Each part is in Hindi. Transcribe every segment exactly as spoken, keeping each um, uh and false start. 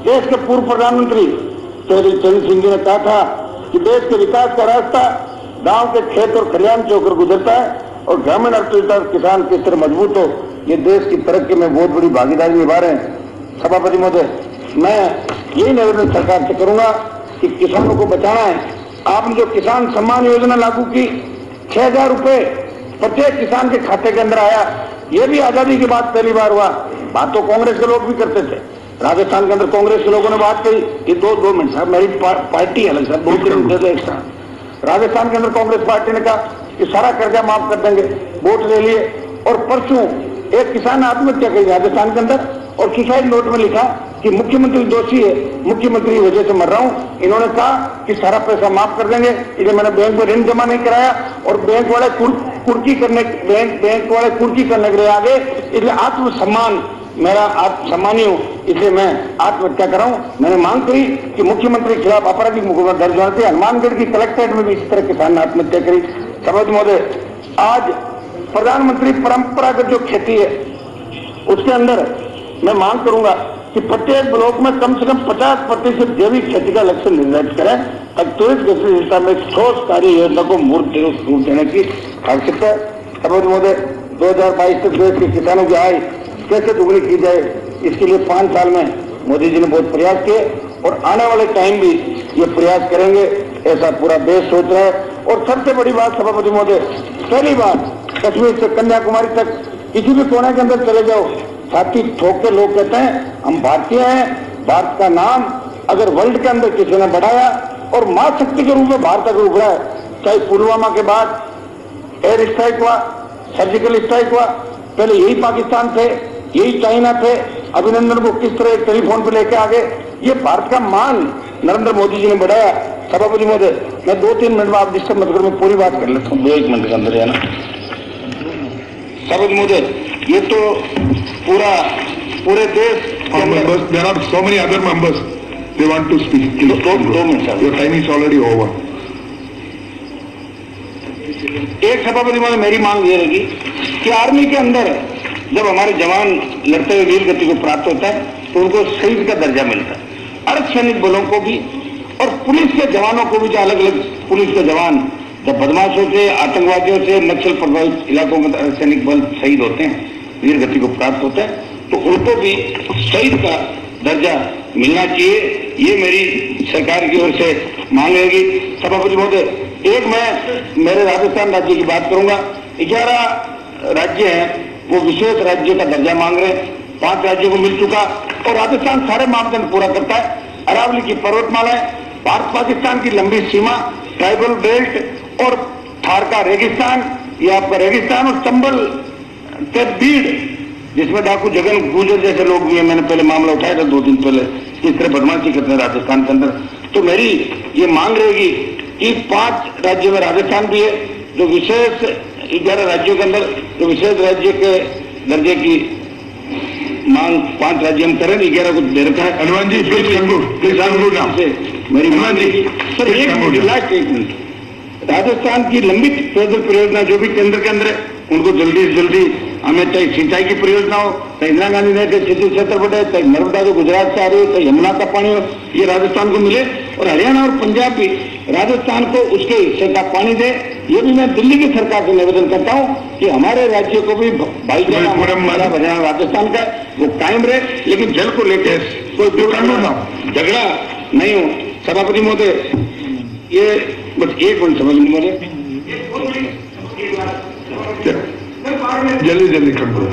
देश के पूर्व प्रधानमंत्री चौधरी चरण सिंह जी ने कहा था कि देश के विकास का रास्ता गांव के खेत और खलिहान से होकर गुजरता है और ग्रामीण अर्थव्यवस्था किसान किस तरह मजबूत हो, ये देश की तरक्की में बहुत बड़ी भागीदारी निभा रहे हैं। सभापति महोदय, मैं यही निवेदन सरकार से करूंगा कि किसानों को बचाना है। आपने जो किसान सम्मान योजना लागू की, छह हजार रुपए प्रत्येक किसान के खाते के अंदर आया, ये भी आजादी के बाद पहली बार हुआ। बात तो कांग्रेस के लोग भी करते थे, राजस्थान के अंदर कांग्रेस के लोगों ने बात कही कि दो दो मिनट साहब, मेरी पार्टी है सर, दो किलोमीटर दे दो एक साथ। राजस्थान के अंदर कांग्रेस पार्टी ने कहा कि सारा कर्जा माफ कर देंगे, वोट ले लिए। और परसों एक किसान ने आत्महत्या की राजस्थान के अंदर और सुसाइड नोट में लिखा कि मुख्यमंत्री दोषी है, मुख्यमंत्री की वजह से मर रहा हूं। इन्होंने कहा कि सारा पैसा माफ कर देंगे, इसलिए मैंने बैंक में ऋण जमा नहीं कराया और बैंक वाले कुर्की करने बैंक बैंक वाले कुर्की करने के लिए आगे, इसलिए आत्मसम्मान मेरा आप सम्मानी हूं, इसलिए मैं आत्महत्या कर रहा हूं। मैंने मांग करी कि मुख्यमंत्री के खिलाफ आपराधिक मुकदमा दर्ज होना चाहिए। हनुमानगढ़ की कलेक्ट्रेट में भी इस तरह किसान ने आत्महत्या करी। सभापति महोदय, आज प्रधानमंत्री परंपरागत जो खेती है उसके अंदर मैं मांग करूंगा कि प्रत्येक ब्लॉक में कम से कम पचास प्रतिशत जैविक खेती का लक्ष्य निर्धारित करें ताकि त्वरित गति दिशा में ठोस कार्य योजना को मूर्त रूप देने की आवश्यकता है। सभापति महोदय, दो हजार बाईस तक देश के किसानों की आय कैसे दुगनी की जाए, इसके लिए पांच साल में मोदी जी ने बहुत प्रयास किए और आने वाले टाइम भी ये प्रयास करेंगे, ऐसा पूरा देश सोच रहा है। और सबसे बड़ी बात सभापति महोदय, पहली बार कश्मीर से कन्याकुमारी तक किसी भी कोने के अंदर चले जाओ, छाती ठोक के लोग कहते हैं हम भारतीय हैं। भारत का नाम अगर वर्ल्ड के अंदर किसी ने बढ़ाया और मां शक्ति के रूप में भारत अगर उभरा है, चाहे पुलवामा के बाद एयर स्ट्राइक हुआ, सर्जिकल स्ट्राइक हुआ, पहले यही पाकिस्तान थे, यही चाइना थे, अभिनंदन को किस तरह टेलीफोन पे लेके आगे, ये भारत का मान नरेंद्र मोदी जी ने बढ़ाया। सभापति महोदय, मैं दो तीन मिनट में आप डिस्टर्ब मत करो, मैं पूरी बात कर लेता हूँ, दो एक मिनट के अंदर है ना। सभापति महोदय, ये तो पूरा पूरे देश there are so many other members they want to speak. दो दो minute sir, Your time is already over. एक सभापति महोदय, मेरी मांग ये रहेगी कि आर्मी के अंदर जब हमारे जवान लड़ते हुए वीर गति को प्राप्त होता है तो उनको शहीद का दर्जा मिलता है। अर्धसैनिक बलों को भी और पुलिस के जवानों को भी, जो अलग अलग पुलिस के जवान जब बदमाशों से, आतंकवादियों से, नक्सल प्रभावित इलाकों में अर्धसैनिक बल शहीद होते हैं, वीर गति को प्राप्त होता है, तो उनको भी शहीद का दर्जा मिलना चाहिए। ये मेरी सरकार की ओर से मांग रहेगी। सभापति महोदय, एक मैं मेरे राजस्थान राज्य की बात करूंगा। ग्यारह राज्य हैं वो विशेष राज्य का दर्जा मांग रहे हैं, पांच राज्यों को मिल चुका और राजस्थान सारे मापदंड पूरा करता है। अरावली की पर्वतमालाएं, भारत पाकिस्तान की लंबी सीमा, ट्राइबल बेल्ट और थार का रेगिस्तान, ये आपका रेगिस्तान और चंबल के बीड़ जिसमें डाकू जगन गुजर जैसे लोग भी हैं, मैंने पहले मामला उठाया था दो दिन पहले, इस तरह बदमाशी करते हैं राजस्थान के अंदर। तो मेरी ये मांग रहेगी कि पांच राज्यों में राजस्थान भी है, जो विशेष ग्यारह राज्यों के अंदर जो विशेष राज्य के दर्जे की मांग पांच राज्य हम करें, ग्यारह को दे रखा है। हनुमान जी, प्लीज कंक्लूड से मेरी मांग रहेगी सर, एक मिनट लास्ट एक मिनट, राजस्थान की लंबित पेयजल परियोजना जो भी केंद्र के अंदर है उनको जल्दी से जल्दी हमें, चाहे सिंचाई की परियोजना हो, चाहे इंदिरा गांधी नहर के सिंचाई क्षेत्र बढ़े, चाहे नर्मदा जो गुजरात से आ रही हो, चाहे यमुना का पानी हो, ये राजस्थान को मिले और हरियाणा और पंजाब भी राजस्थान को उसके हिस्से का पानी दे। ये भी मैं दिल्ली की सरकार से निवेदन करता हूँ कि हमारे राज्य को भी भाईचारा हमारा भजना राजस्थान का वो कायम रहे, लेकिन जल को लेकर कोई झगड़ा नहीं हो। सभापति महोदय, ये बस एक मिनट सभापति महोदय, जल्दी जल्दी कंक्लूड।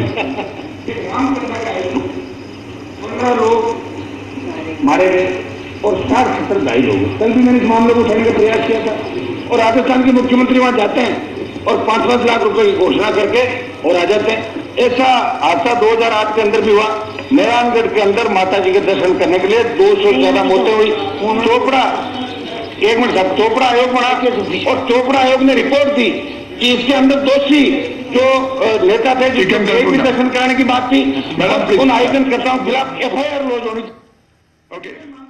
पंद्रह लोग मारे गए और साठ सत्तर घायल हो गए। कल भी मैंने इस मामले को उठाने का प्रयास किया था और राजस्थान के मुख्यमंत्री वहां जाते हैं और पांच पांच लाख रुपए की घोषणा करके और आ जाते हैं। ऐसा हादसा दो हजार आठ के अंदर भी हुआ। मेहरानगढ़ के अंदर माता जी के दर्शन करने के लिए दो सौ ज्यादा मौतें हुई। चोपड़ा एक मिनट साहब, चोपड़ा आयोग बना के और चोपड़ा आयोग ने रिपोर्ट दी कि इसके अंदर दोषी जो नेता थे जिसके भी दर्शन कराने की बात थी, उन आयोजन करता हूँ खिलाफ एफ आई आर लॉन्च होनी चाहिए।